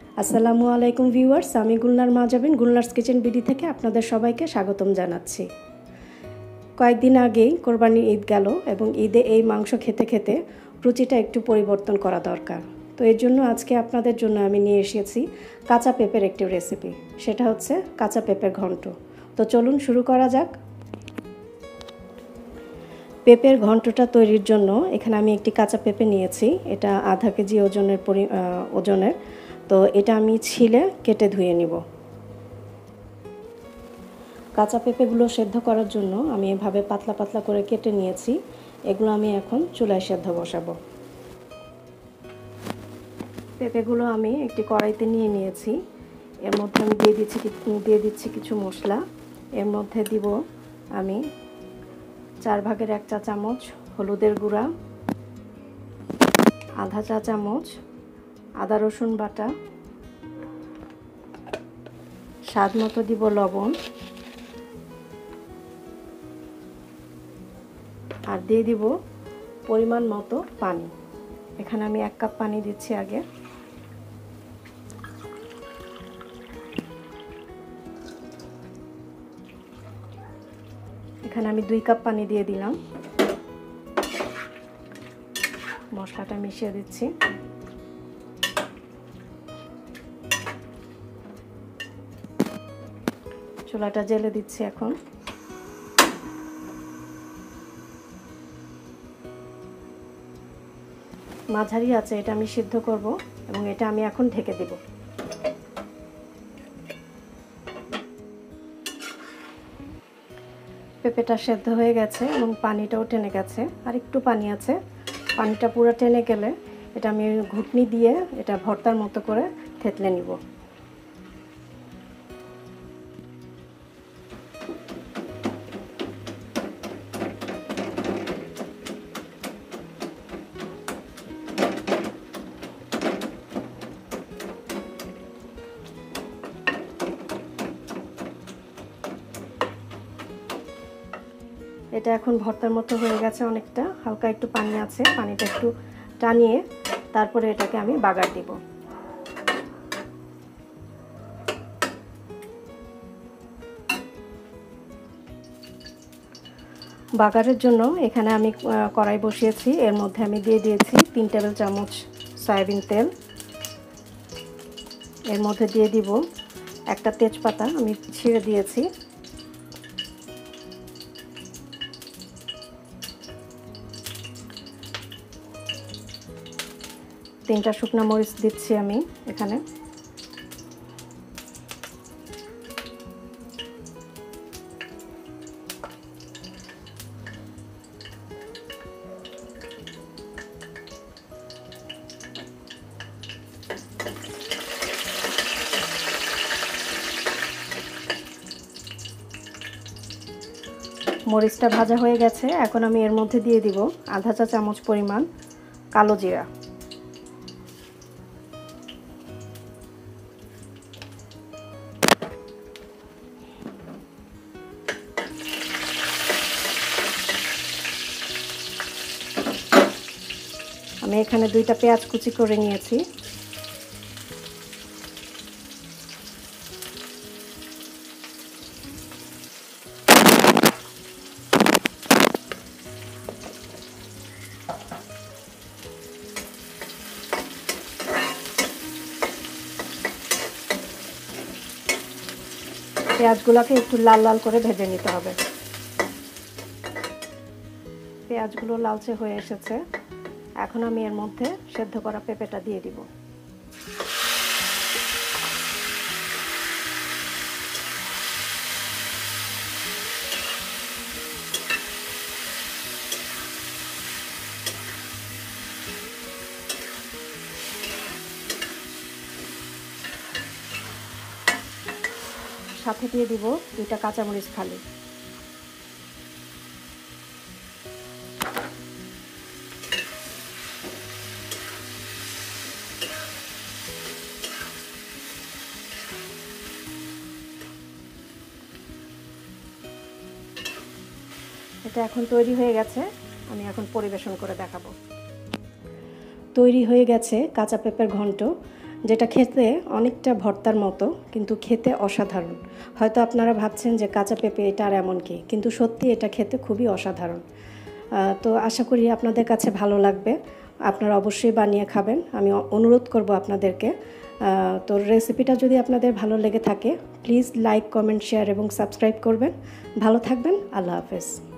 আসসালামু আলাইকুম ভিউয়ার্স, আমি গুলনার মাজাবিন গুলনার্স কিচেন বিডি থেকে আপনাদের সবাইকে স্বাগতম জানাচ্ছি। কয়েকদিন আগেই কোরবানির ঈদ গেল এবং ঈদে এই মাংস খেতে খেতে রুচিটা একটু পরিবর্তন করা দরকার। তো এর জন্য আজকে আপনাদের জন্য আমি নিয়ে এসেছি কাঁচা পেঁপের একটি রেসিপি, সেটা হচ্ছে কাঁচা পেঁপের ঘন্ট। তো চলুন শুরু করা যাক। পেঁপের ঘন্টটা তৈরির জন্য এখানে আমি একটি কাঁচা পেঁপে নিয়েছি, এটা আধা কেজি ওজনের। তো এটা আমি ছিলে কেটে ধুয়ে নিব। কাঁচা পেঁপেগুলো সেদ্ধ করার জন্য আমি এভাবে পাতলা পাতলা করে কেটে নিয়েছি। এগুলো আমি এখন চুলায় সেদ্ধ বসাবো। পেঁপেগুলো আমি একটি কড়াইতে নিয়ে নিয়েছি। এর মধ্যে আমি দিয়ে দিচ্ছি কিছু মশলা। এর মধ্যে দিব আমি 4/1 চা চামচ হলুদের গুঁড়া, আধা চা চামচ আদা রসুন বাটা, স্বাদ মতো দিব লবণ, আর দিয়ে দিব পরিমাণ মতো পানি। এখানে আমি 1 কাপ পানি দিচ্ছি আগে। এখানে আমি 2 কাপ পানি দিয়ে দিলাম। মশলাটা মিশিয়ে দিচ্ছি। চুলাটা জ্বেলে দিচ্ছি এখন। মাঝারি আছে, এটা আমি সিদ্ধ করব এবং এটা আমি এখন ঢেকে দেব। পেঁপেটা সেদ্ধ হয়ে গেছে এবং পানিটাও টেনে গেছে, আর একটু পানি আছে। পানিটা পুরো টেনে গেলে এটা আমি ঘুটনি দিয়ে এটা ভর্তার মতো করে থেতলে নিব। এটা এখন ভর্তার মতো হয়ে গেছে, অনেকটা হালকা একটু পানি আছে। পানিটা একটু টানিয়ে তারপরে এটাকে আমি বাগার দিব। বাগারের জন্য এখানে আমি কড়াই বসিয়েছি। এর মধ্যে আমি দিয়ে দিয়েছি 3 টেবিল চামচ সয়াবিন তেল। এর মধ্যে দিয়ে দিব একটা তেজপাতা আমি ছিঁড়ে দিয়েছি। তিনটা শুকনো মরিচ দিচ্ছি আমি এখানে। মরিচটা ভাজা হয়ে গেছে, এখন আমি এর মধ্যে দিয়ে দিব আধা চা চামচ পরিমাণ কালো জিরা। আমি এখানে 2টা পেঁয়াজ কুচি করে নিয়েছি। পেঁয়াজগুলোকে একটু লাল লাল করে ভেজে নিতে হবে। পেঁয়াজগুলো লালচে হয়ে এসেছে, এখন আমি এর মধ্যে সেদ্ধ করা পেঁপেটা দিয়ে দিব। সাথে দিয়ে দিব 2টা কাঁচামরিচ ফালি। এটা এখন তৈরি হয়ে গেছে, আমি এখন পরিবেশন করে দেখাবো। তৈরি হয়ে গেছে কাঁচা পেঁপের ঘন্ট। যেটা খেতে অনেকটা ভর্তার মতো, কিন্তু খেতে অসাধারণ। হয়তো আপনারা ভাবছেন যে কাঁচা পেঁপে এটা আর এমন কি, কিন্তু সত্যি এটা খেতে খুবই অসাধারণ। তো আশা করি আপনাদের কাছে ভালো লাগবে, আপনারা অবশ্যই বানিয়ে খাবেন। আমি অনুরোধ করব আপনাদেরকে। তো রেসিপিটা যদি আপনাদের ভালো লেগে থাকে প্লিজ লাইক, কমেন্ট, শেয়ার এবং সাবস্ক্রাইব করবেন। ভালো থাকবেন। আল্লাহ হাফেজ।